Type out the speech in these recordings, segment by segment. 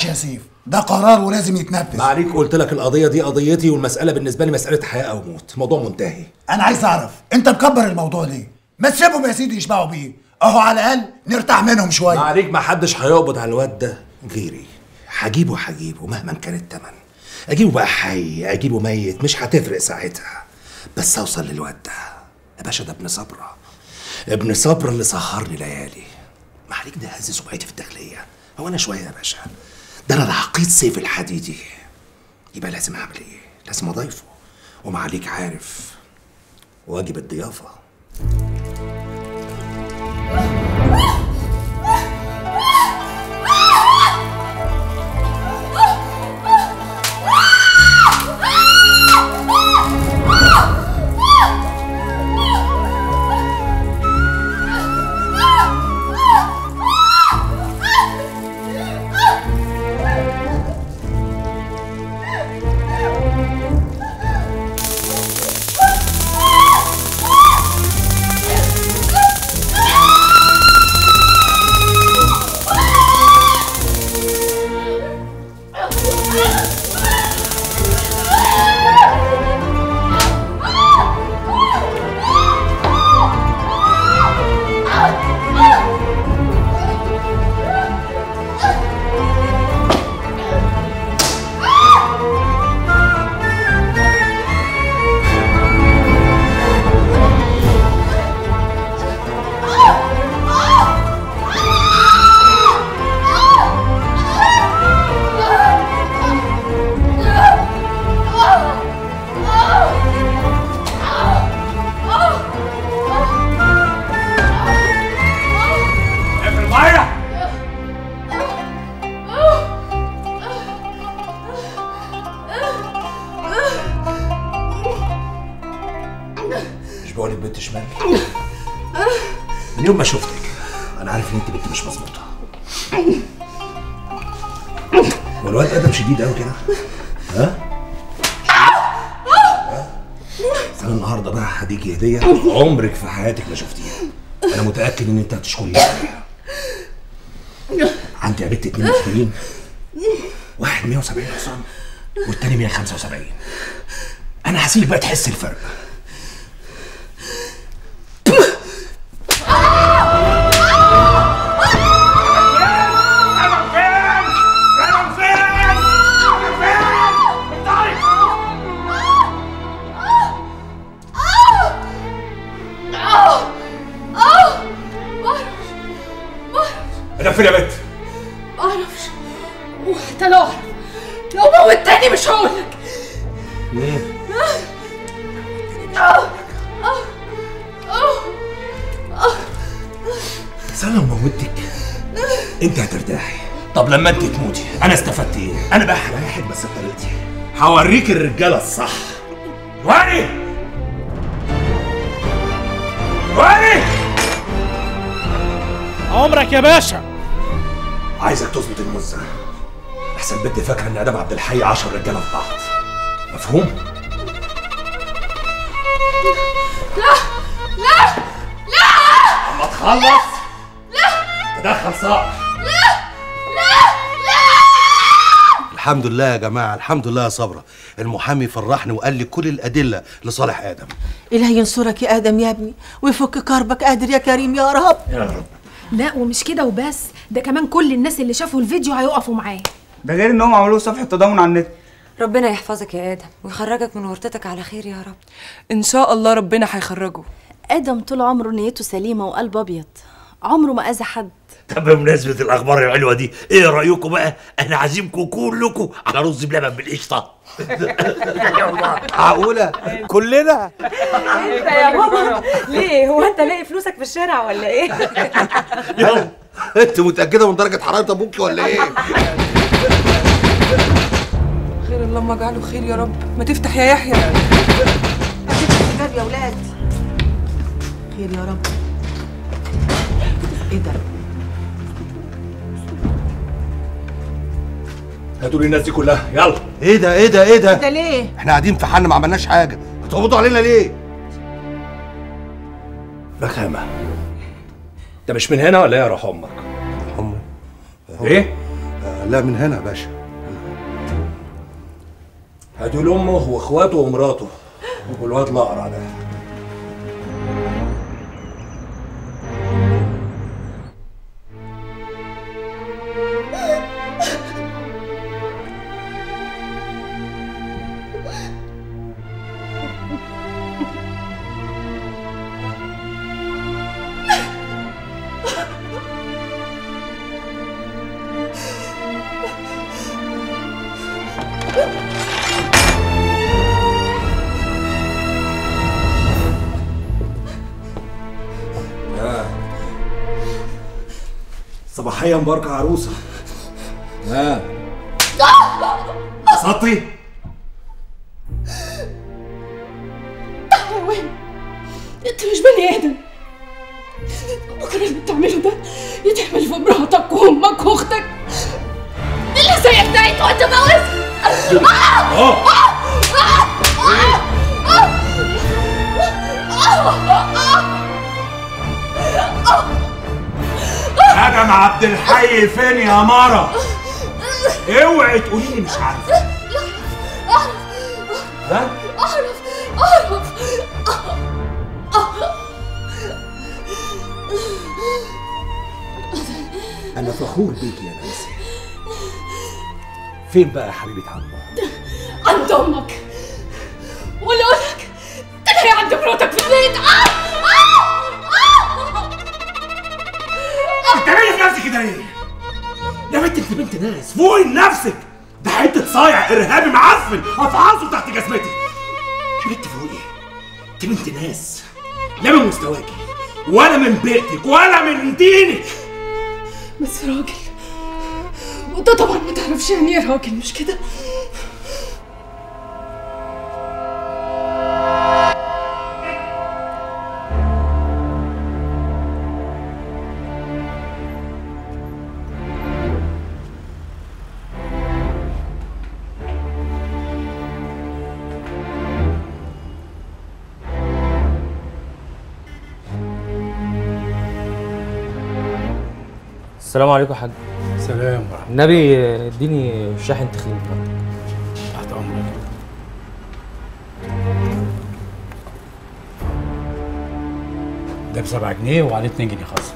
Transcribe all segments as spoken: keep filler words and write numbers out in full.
يا سيف، ده قرار ولازم يتنفذ. ما عليك، قلت لك القضيه دي قضيتي، والمساله بالنسبه لي مساله حياه او موت، موضوع منتهي. انا عايز اعرف انت مكبر الموضوع ليه؟ ما تسيبهم يا سيدي يشبعوا بيه، اهو على الاقل نرتاح منهم شويه. ما عليك، ما حدش هيقبض على الواد ده غيري. هجيبه هجيبه مهما كان الثمن. اجيبه بقى حي اجيبه ميت مش هتفرق ساعتها، بس اوصل للواد ده. يا باشا ده ابن صبره، ابن صبره اللي سهرني ليالي. ما عليك، ده هز سمعتي في الداخليه. هو انا شويه يا باشا؟ ده انا العقيد سيف الحديدي. يبقى لازم اعمل ايه؟ لازم اضيفه. وما عليك عارف واجب الضيافه. بقولك بنت شمال. من يوم ما شفتك انا عارف ان انت بنت مش مظبوطه. هو الواد ادم شديد قوي كده؟ ها؟ بس انا النهارده بقى هديكي هديه عمرك في حياتك ما شفتيها. انا متاكد ان انت هتشكريني عليها. عندي يا بنت اتنين مشترين، واحد مية وسبعين حصان والتاني مية وخمسة وسبعين. انا هسيبك بقى تحس الفرق. انا فين يا بنت؟ ما اعرفش، وحتى لو اعرف لو موتني مش هقولك. ليه؟ بس انا لو موتك انت هترتاحي. طب لما انت تموتي انا استفدت ايه؟ انا بقى هريحك بس بطريقتي، هوريك الرجاله الصح. واني واني عمرك يا باشا. عايزك تظبط المزه، احسن بنت فاكره ان ادم عبد الحي عشر رجاله في بعض. مفهوم؟ لا لا لا اما تخلص لا تدخل صقر. لا لا لا. الحمد لله يا جماعه، الحمد لله يا صبره. المحامي فرحني وقال لي كل الادله لصالح ادم. إلهي ينصرك يا ادم يا ابني ويفك كربك، قادر يا كريم يا رب يا رب. لا ومش كده وبس، ده كمان كل الناس اللي شافوا الفيديو هيقفوا معاه. ده غير انهم عملوا صفحه تضامن على النت. ربنا يحفظك يا ادم ويخرجك من ورطتك على خير يا رب. ان شاء الله ربنا هيخرجه. ادم طول عمره نيته سليمه وقلب ابيض، عمره ما اذى حد. طب بمناسبة الأخبار الحلوة دي، إيه رأيكم بقى؟ أنا عازمكم كلكم على رز بلبن بالقشطة. معقولة؟ كلنا؟ انت يا بابا ليه؟ هو انت لاقي فلوسك في الشارع ولا ايه؟ يلا انت متأكدة من درجة حرارة ابوكي ولا ايه؟ خير اللهم اجعله خير يا رب. ما تفتح يا يحيى. الباب يا ولاد. خير يا رب. ايه ده؟ هاتوا لي الناس دي كلها يلا. ايه ده ايه ده ايه ده؟ ده ليه؟ احنا قاعدين في حالنا ما عملناش حاجة، هتقبضوا علينا ليه؟ رخامة. انت مش من هنا ولا ايه يا روح امك؟ امي؟ ايه؟ لا من هنا يا باشا. هاتوا له امه واخواته ومراته والواد الاقرع ده. صباحية مباركة عروسة. ها سطي حيوان، انت مش بني ادم. بكره اللي بتعمله ده يتعمل في مراتك وامك واختك اللي زيك ده يتقعد تموت. ادم عبد الحي فين يا مارا؟ اوعي تقولي لي مش عارفه. ها؟ اعرف اعرف انا فخور بيك يا نانسي. فين بقى حبيبة عمه؟ عند امك، ولا اقول لك تلاقي عند مراتك في البيت. آه! آه! آه! بتعملي في نفسك كده ليه؟ يا بنت انت بنت ناس، فوقي لنفسك. ده حته صايع ارهابي معفن افعصه تحت جزمتك. يا بنت فوقي، انت بنت ناس، لا من مستواكي ولا من بيئتك ولا من دينك. بس راجل، وانت طبعا ما تعرفش يعني ايه راجل، مش كده؟ السلام عليكم يا حاج. سلام ورحمة الله. النبي اديني شاحن تخين. تحت امرك. ده بسبعة جنيه وعليه اتنين جنيه خاص.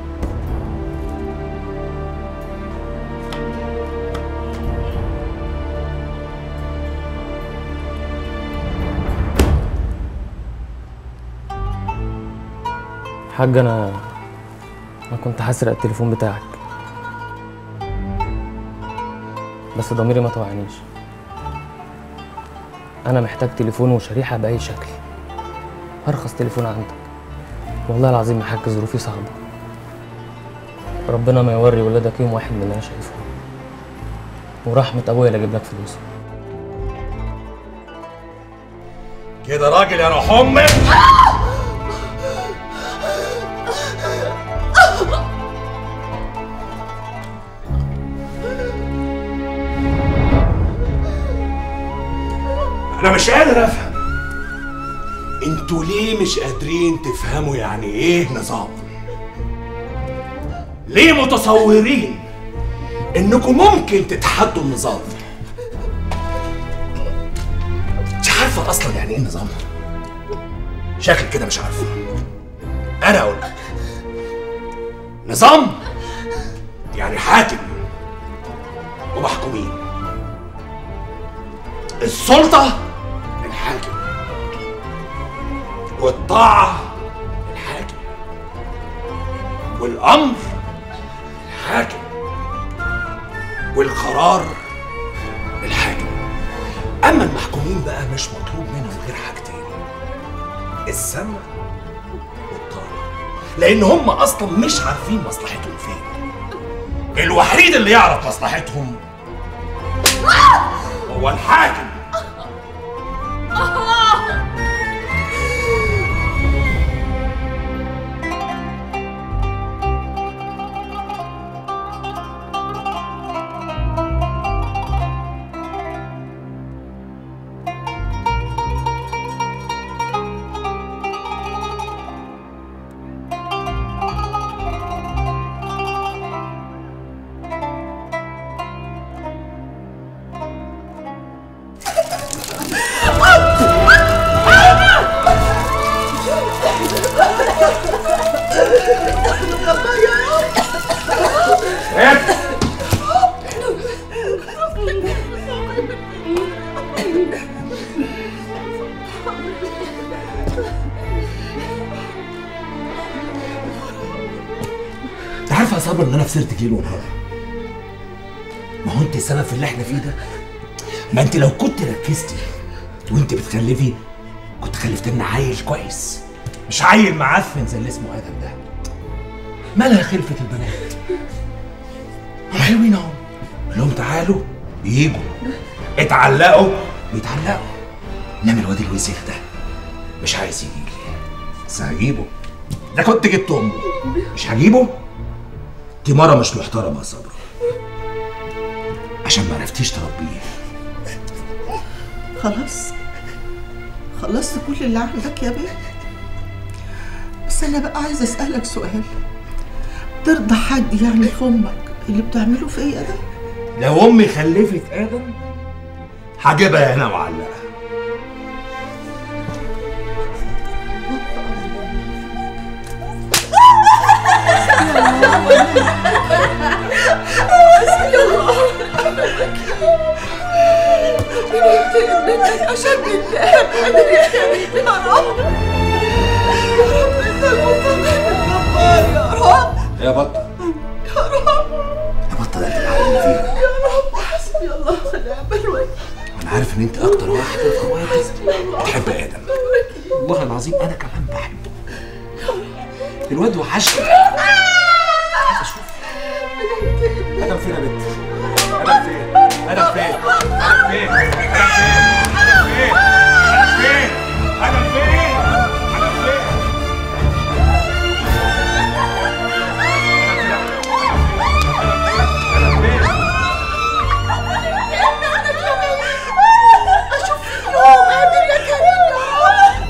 حاج انا انا كنت هسرق التليفون بتاعك، بس ضميري ما طوعنيش. انا محتاج تليفون وشريحه باي شكل، ارخص تليفون عندك. والله العظيم يا حاج ظروفي صعبه، ربنا ما يوري ولادك يوم واحد من اللي انا شايفه، ورحمه ابويا اللي اجيب لك فلوس. كده راجل يا روح امك. انا مش قادر افهم انتوا ليه مش قادرين تفهموا يعني ايه نظام؟ ليه متصورين انكم ممكن تتحدوا النظام؟ مش عارفه اصلا يعني ايه النظام؟ شكلك كده مش عارفه. انا اقول لك نظام يعني حاكم ومحكومين. السلطه الحاكم، والطاعة الحاكم، والأمر الحاكم، والقرار الحاكم. أما المحكومين بقى مش مطلوب منهم غير حاجتين: السمع والطاعة، لأن هم أصلا مش عارفين مصلحتهم فين. الوحيد اللي يعرف مصلحتهم هو الحاكم. صبر ان انا خسرتك ليل ونهار؟ ما هو انت السبب في اللي احنا فيه ده. ما انت لو كنت ركزتي وانت بتخلفي كنت خلفت لنا عيل كويس، مش عيل معفن زي اللي اسمه ادم ده. مالها خلفة البنات؟ هم حلوين اهو، قول لهم تعالوا بيجوا، اتعلقوا بيتعلقوا. انما الواد الوسخ ده مش عايز يجي لي، بس هجيبه. ده كنت جبت امه، مش هجيبه. دي مرة مش محترمة يا صبرا، عشان ما عرفتيش تربيه. خلاص خلصت كل اللي عندك يا بيه. بس انا بقى عايزه اسالك سؤال، ترضى حد يعني في امك اللي بتعمله فيا ده؟ لو امي خلفت ادم هجيبها هنا وعلقها. منك عشان بالله قادر يا كريم يا رب. يا رب انت المطلق الجبار يا رب. يا بطة يا رب يا بطة، ده انت العالم فيها. يا رب حسبي الله ونعم الوكيل. انا عارف ان انت اكتر واحدة في اخواتي بتحب ادم. والله العظيم انا كمان بحبه. الواد وحشني. عايز اشوف ادم فين يا بنت؟ ادم فين؟ ادم فين؟ ادم فين؟ ادم فين؟ ادم فين؟ ادم فين؟ ادم فين؟ اشوف اليوم قادر يا كريم يا رب.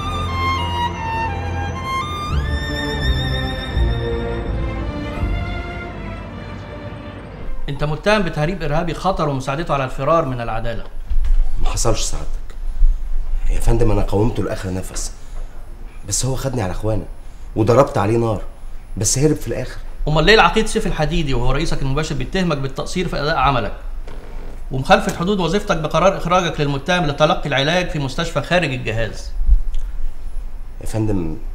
انت متهم بتهريب ارهابي خطر ومساعدته على الفرار من العداله. ما حصلش سعادتك يا فندم، انا قاومته لاخر نفس، بس هو خدني على اخوانا وضربت عليه نار، بس هرب في الاخر. امال ليه العقيد سيف الحديدي وهو رئيسك المباشر بيتهمك بالتقصير في اداء عملك ومخالفه حدود وظيفتك بقرار اخراجك للمتهم لتلقي العلاج في مستشفى خارج الجهاز؟ يا فندم